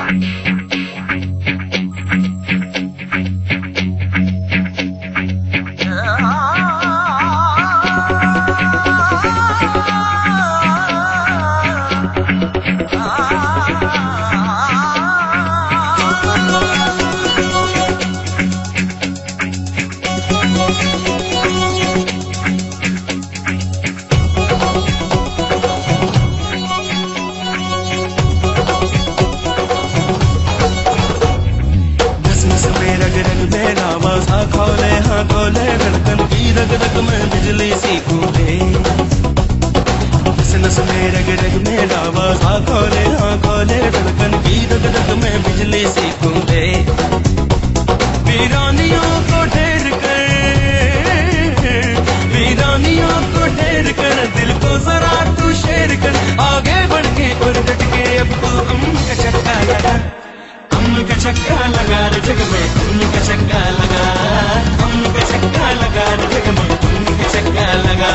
खोले हाँ खोले धड़कन की रग रग में बिजली सी कूदे, नस नस में रग रग में आवाज़ खोले हाँ खोले धड़कन की रग रग में बिजली सी कूदे। वीरानियों को ढेर कर, वीरानियों को ढेर कर, दिल को जरा तू शेर कर, आगे बढ़ के और डट के अब तू का चक्का लगा, का चक्का लगा रे जग में, का चक्का लगा, का चक्का लगा रे जग में, का चक्का लगा।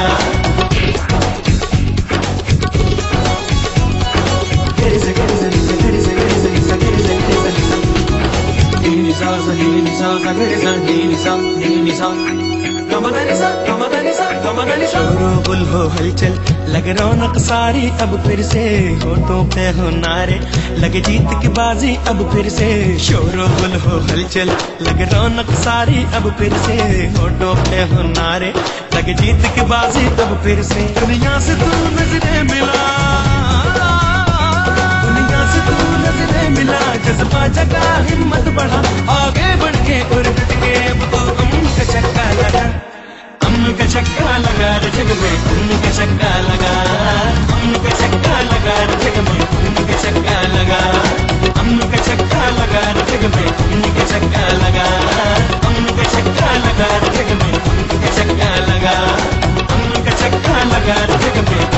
गुल हो हलचल लग रौनक सारी अब फिर से, होठों पे हो नारे लगे जीत की बाजी अब फिर से। शोरो गुल हो हलचल लग रौनक सारी अब फिर से, होठों पे हो नारे लगे जीत की बाजी अब फिर से। दुनिया से तू नजरें मिला, दुनिया से तू नजरें मिला, जज्बा जगा हिम्मत बढ़ा, आगे बढ़ के और डट के अब तो का चक्का लगा, का चक्का लगा रे जग में, का चक्का लगा, का चक्का लगा रे जग में, का चक्का लगा, का चक्का लगा रे जग में, का चक्का लगा, का चक्का लगा रे जग में, का चक्का लगा, का चक्का लगा रे जग में।